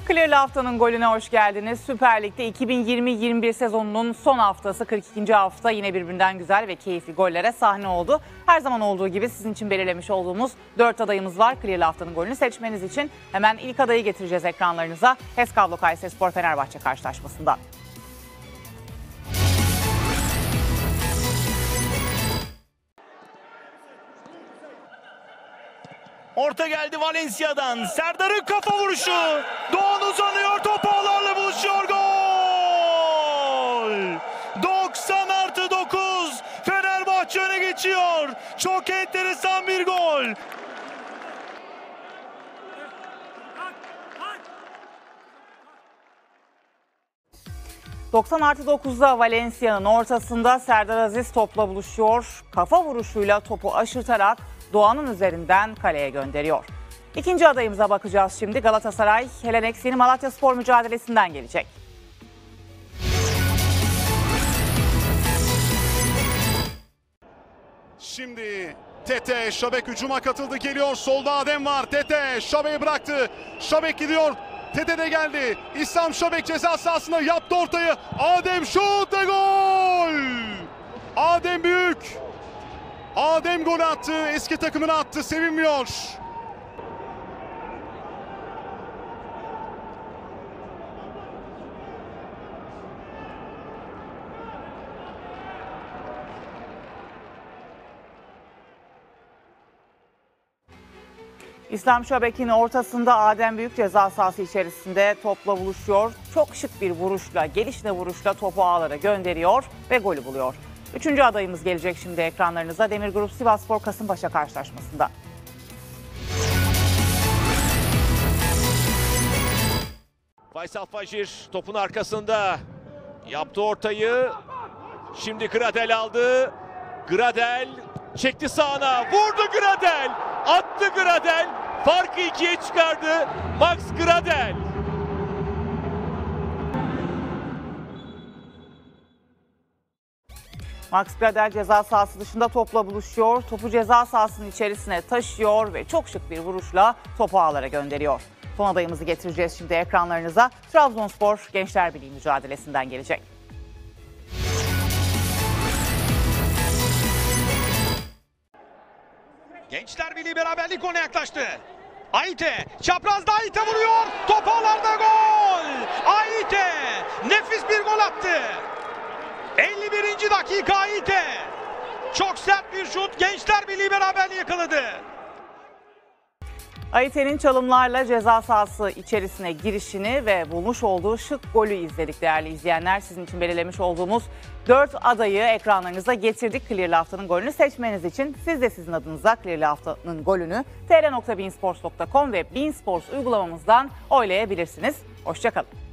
Clear'lı haftanın golüne hoş geldiniz. Süper Lig'de 2020-21 sezonunun son haftası, 42. hafta yine birbirinden güzel ve keyifli gollere sahne oldu. Her zaman olduğu gibi sizin için belirlemiş olduğumuz 4 adayımız var. Clear'lı haftanın golünü seçmeniz için hemen ilk adayı getireceğiz ekranlarınıza. HES Kablo Kayserispor Fenerbahçe karşılaşmasından. Orta geldi Valencia'dan. Serdar'ın kafa vuruşu. Doğan uzanıyor. Top ağlarla buluşuyor. Gol! 90+9. Fenerbahçe öne geçiyor. Çok enteresan bir gol. ...90+9'da Valencia'nın ortasında Serdar Aziz topla buluşuyor. Kafa vuruşuyla topu aşırtarak Doğan'ın üzerinden kaleye gönderiyor. İkinci adayımıza bakacağız şimdi. Galatasaray, Helenex Yeni Malatyaspor mücadelesinden gelecek. Şimdi Tete, Şabek hücuma katıldı, geliyor. Solda Adem var. Tete, Şabek'i bıraktı. Şabek gidiyor. Tete de geldi. İslam Şabek ceza sahasında yaptı ortayı. Adem şut ve gol! Adem büyük. Adem gol attı. Eski takımına attı. Sevinmiyor. İslam Şabek'in ortasında Adem Büyük ceza sahası içerisinde topla buluşuyor. Çok şık bir vuruşla, gelişine vuruşla topu ağlara gönderiyor ve golü buluyor. Üçüncü adayımız gelecek şimdi ekranlarınıza. Demirgrup Sivasspor Kasımpaşa karşılaşmasında. Faysal Fajr topun arkasında yaptı ortayı. Şimdi Gradel aldı. Gradel çekti sağına. Vurdu Gradel. Attı Gradel. Farkı 2'ye çıkardı. Max Gradel. Max Gradel ceza sahası dışında topla buluşuyor. Topu ceza sahasının içerisine taşıyor ve çok şık bir vuruşla topu ağlara gönderiyor. Son adayımızı getireceğiz şimdi ekranlarınıza. Trabzonspor Gençler Birliği mücadelesinden gelecek. Gençler Birliği beraberlik golüne yaklaştı. Aite, çaprazda Aite vuruyor. Top ağlarda gol. Aite nefis bir gol attı. 51. dakika Aite. Çok sert bir şut. Gençler Birliği beraberliği yakaladı. Aite'nin çalımlarla ceza sahası içerisine girişini ve bulmuş olduğu şık golü izledik değerli izleyenler. Sizin için belirlemiş olduğumuz 4 adayı ekranlarınıza getirdik. Clear'lı haftanın golünü seçmeniz için siz de sizin adınıza Clear'lı haftanın golünü tr.beansports.com ve Beansports uygulamamızdan oylayabilirsiniz. Hoşça kalın.